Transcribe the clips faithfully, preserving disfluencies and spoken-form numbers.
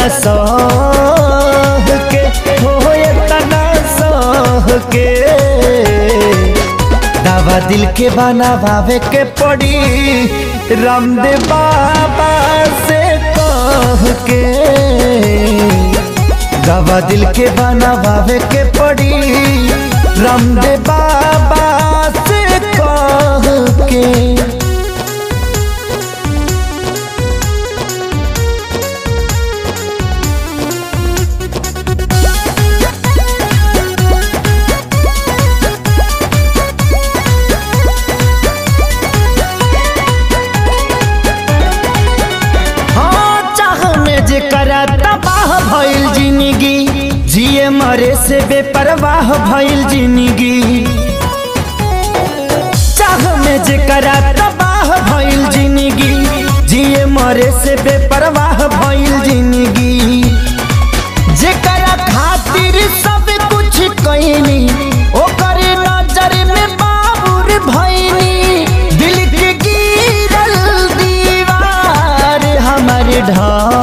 सह के हो इतना सह के दवा दिल के बनावे के पड़ी रामदेव बाबा से कह के दवा दिल के बनावे के पड़ी रामदेव बाबा से कह के। तबाह भइल जिंदगी जिए मरे से बेपरवाह भइल जिंदगी चाह में जेकरा तबाह भइल जिंदगी जिए मरे से बेपरवाह भइल जिंदगी जेकरा खातिर सब कुछ कइनी ओकर नजर में बाबूर भइनी दिल के गिरल दीवार हमारे ढाह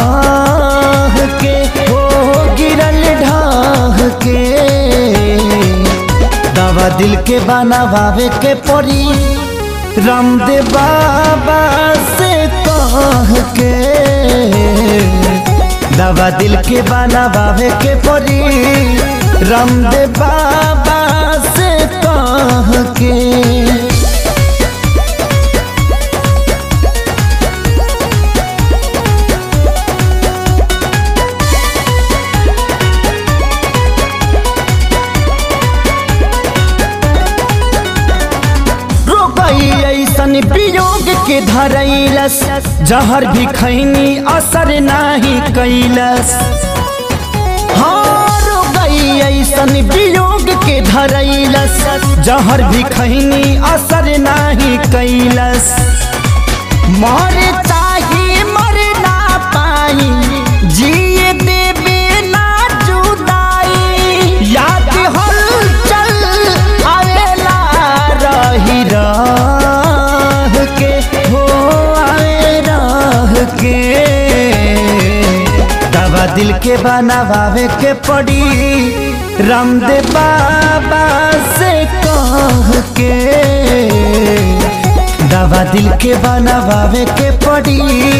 दवा दिल के बनावे के पड़ी रामदेव बाबा से कह के दवा दिल के बनावे के पड़ी रामदेव बाबा से कह के। वियोग के धरैलस जहर भी खैनी असर नाही कैलस हार गई ऐसन वियोग के धरैलस जहर भी खैनी असर नाही कैलस मर चाहे मर ना पाई जिए देवे ना जुदाई याद हलचल आवेला रही रह दवा दिल के बनावे के पड़ी रामदेव बाबा से कह के दवा दिल के बनावे के पड़ी